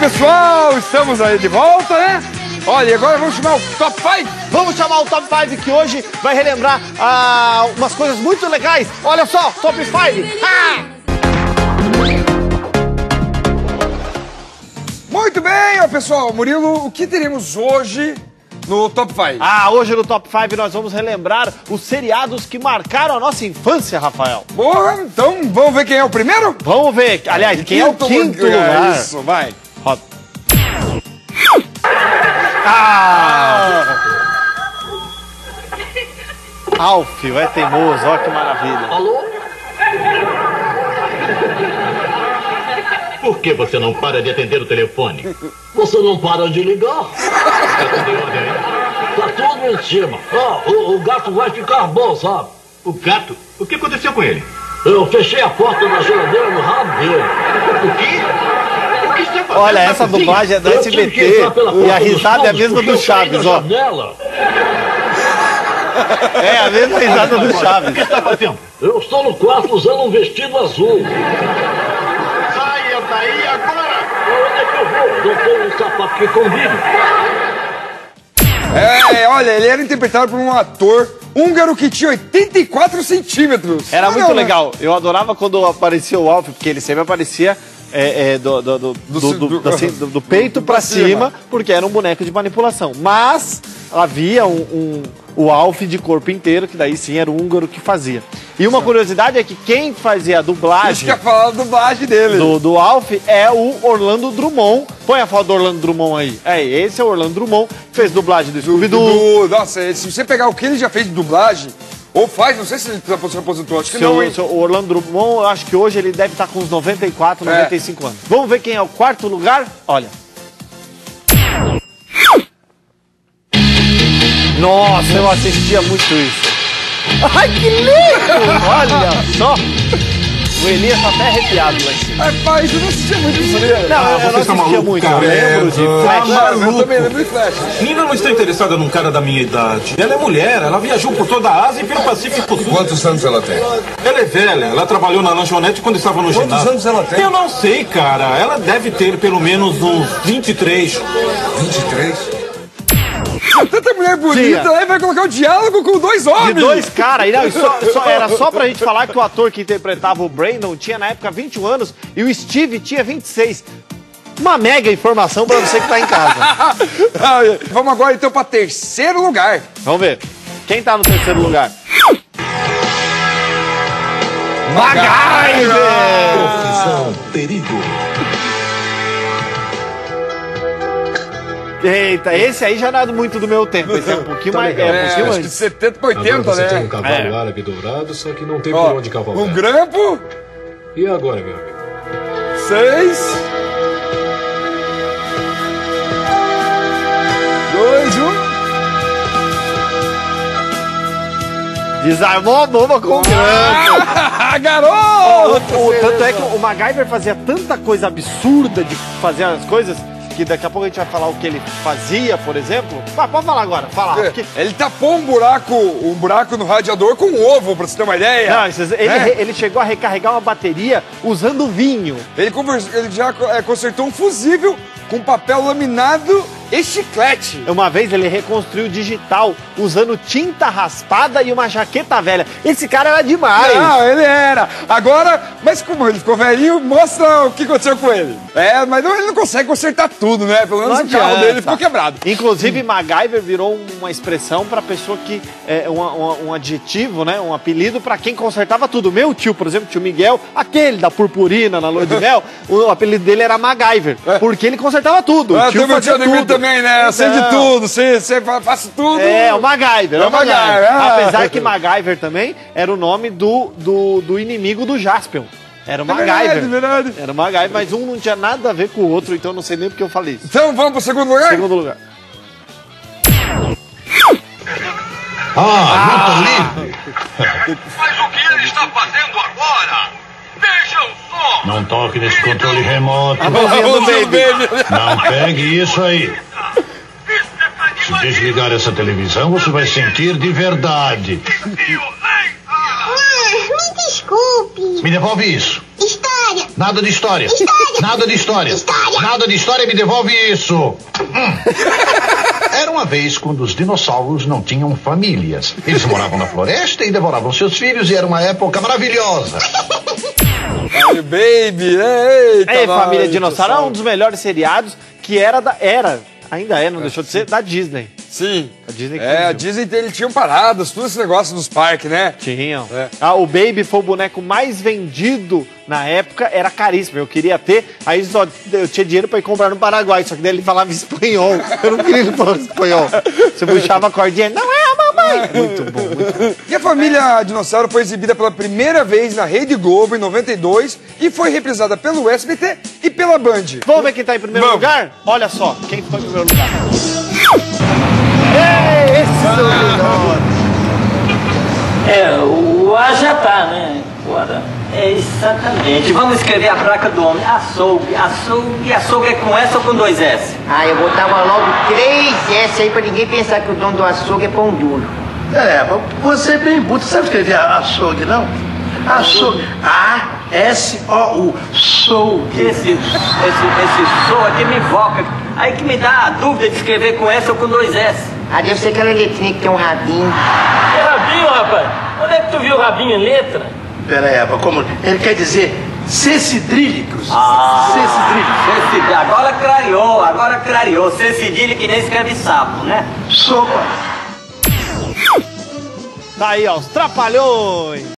pessoal, estamos aí de volta, né? Olha, agora vamos chamar o Top 5. Vamos chamar o Top 5 que hoje vai relembrar umas coisas muito legais. Olha só, Top 5. Muito bem, ó, pessoal. Murilo, o que teremos hoje no Top 5? Hoje no Top 5 nós vamos relembrar os seriados que marcaram a nossa infância, Rafael. Boa, então vamos ver quem é o primeiro? Vamos ver, aliás, quem é o quinto lugar. Isso, vai. Roda. Alfio, é teimoso, olha que maravilha. Alô? Por que você não para de atender o telefone? Você não para de ligar? Tá tudo em cima. O gato vai ficar bom, sabe? O gato? O que aconteceu com ele? Eu fechei a porta da geladeira no rabo dele. O quê? O que está fazendo? Olha, essa dublagem é da SBT e a risada é a mesma do Chaves, ó. É a mesma risada do Chaves. O que está fazendo? Eu estou no quarto usando um vestido azul. Saia daí agora! Onde é que eu vou? Não tenho um sapato que combine. Olha, ele era interpretado por um ator húngaro que tinha 84 centímetros. Era muito legal. Eu adorava quando aparecia o Alfio, porque ele sempre aparecia do peito pra cima, porque era um boneco de manipulação. Mas havia o Alfio de corpo inteiro, que daí sim era o húngaro que fazia. E uma curiosidade é que quem fazia a dublagem... Isso que ia falar da dublagem dele. Do Alfio é o Orlando Drummond. Põe a foto do Orlando Drummond aí. Esse é o Orlando Drummond, fez dublagem do Scooby-Doo. Nossa, se você pegar o que ele já fez de dublagem, ou faz, não sei se ele se aposentou, acho que não. O Orlando Drummond, eu acho que hoje ele deve estar com uns 94, 95 anos. Vamos ver quem é o quarto lugar? Olha. Nossa, eu assistia muito isso. Ai, que lindo! Olha só! O Elias tá até arrepiado lá em cima. Rapaz, eu não assistia muito isso ali. Não, eu não assistia muito. Eu lembro de Flash. Eu também lembro de Flash. Nina não está interessada num cara da minha idade. Ela é mulher, ela viajou por toda a Ásia e pelo Pacífico Sul. Quantos anos ela tem? Ela é velha, ela trabalhou na lanchonete quando estava no ginásio. Quantos anos ela tem? Eu não sei, cara. Ela deve ter pelo menos uns 23. 23? Tanta mulher bonita, aí vai colocar o diálogo com dois homens. De dois caras. Era só pra gente falar que o ator que interpretava o Brandon tinha na época 21 anos e o Steve tinha 26. Uma mega informação pra você que tá em casa. Vamos agora então pra terceiro lugar. Vamos ver. Quem tá no terceiro lugar? MacGyver! Profissão perigo. Eita, esse aí já não é muito do meu tempo. Esse é um pouquinho mais. Um pouquinho acho que de 70 pra 80, agora você né? tem um cavalo árabe dourado, só que não tem por onde cavalgar. Um grampo. E agora, meu amigo? 6. 2, 1. Desarmou a bomba com o grampo. Garoto! Tanto é que o MacGyver fazia tanta coisa absurda de fazer as coisas que daqui a pouco a gente vai falar o que ele fazia, por exemplo. Pode falar agora, fala. Ele tapou um buraco no radiador com um ovo, pra você ter uma ideia. Não, ele chegou a recarregar uma bateria usando vinho. Ele já consertou um fusível com papel laminado e chiclete. Uma vez ele reconstruiu digital usando tinta raspada e uma jaqueta velha. Esse cara era demais. Não, ele era. Agora, mas como ele ficou velhinho, mostra o que aconteceu com ele. Mas ele não consegue consertar tudo, né? Pelo menos o carro dele ficou quebrado. Inclusive, MacGyver virou uma expressão pra pessoa que... um adjetivo, né? Um apelido pra quem consertava tudo. Meu tio, por exemplo, tio Miguel, aquele da purpurina na lua de mel, o apelido dele era MacGyver. Porque ele consertava tudo. O tio fazia tudo. Também, né? Eu sei de tudo, faço tudo. O MacGyver. Apesar que MacGyver também era o nome do inimigo do Jaspion. Era o MacGyver. Verdade. Era o MacGyver, mas um não tinha nada a ver com o outro, então eu não sei nem porque eu falei isso. Então vamos pro segundo lugar? Segundo lugar. Livre. Mas o que ele está fazendo agora? Vejam só! Não toque nesse controle remoto. A mãozinha do baby. Não pegue isso aí. Se desligar essa televisão, você vai sentir de verdade. Me desculpe. Me devolve isso. História. Nada de história. Nada de história. Nada de história, me devolve isso. Era uma vez quando os dinossauros não tinham famílias. Eles moravam na floresta e devoravam seus filhos e era uma época maravilhosa. Ai, baby, eita, Ei, Família nós, Dinossauro é pessoal. um dos melhores seriados que ainda é, não deixou de ser, da Disney. Sim. A Disney a Disney eles tinham paradas, todos esses negócios nos parques, né? Tinham. É. O Baby foi o boneco mais vendido na época, era caríssimo. Eu queria ter, aí eu tinha dinheiro pra ir comprar no Paraguai, só que daí ele falava espanhol. Eu não queria que ele falasse espanhol. Você puxava a cordinha, não é a mamãe. Muito bom, muito bom. E a Família Dinossauro foi exibida pela primeira vez na Rede Globo em 92 e foi reprisada pelo SBT e pela Band. Vamos ver quem tá em primeiro Vamos. lugar? Olha só, quem foi em primeiro lugar. Ei, esse sobrenome. O A já tá, né? Agora, exatamente. Vamos escrever a placa do homem. Açougue. Açougue é com S ou com 2 S? Ah, eu botava logo 3 S aí pra ninguém pensar que o dono do açougue é pão duro. Você é bem bruto, sabe escrever açougue, não? Açougue. A-S-O-U. Açougue. Esse sou aqui me invoca. Aí que me dá a dúvida de escrever com S ou com 2 S. Ah, deve ser aquela letrinha que tem um rabinho. Que rabinho, rapaz? Onde é que tu viu o rabinho em letra? Pera aí, como? Ele quer dizer cessidrílicos. Cessidrílicos. Agora clareou. Cedilha que nem escreve sapo, né? Sopa. Tá aí, ó, os Trapalhões.